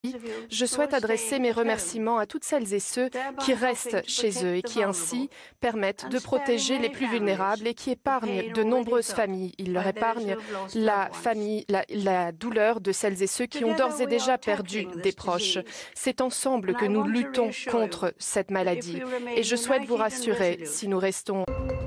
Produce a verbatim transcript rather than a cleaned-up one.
Je souhaite adresser mes remerciements à toutes celles et ceux qui restent chez eux et qui ainsi permettent de protéger les plus vulnérables et qui épargnent de nombreuses familles. Ils leur épargnent la, famille, la, la douleur de celles et ceux qui ont d'ores et déjà perdu des proches. C'est ensemble que nous luttons contre cette maladie. Et je souhaite vous rassurer, si nous restons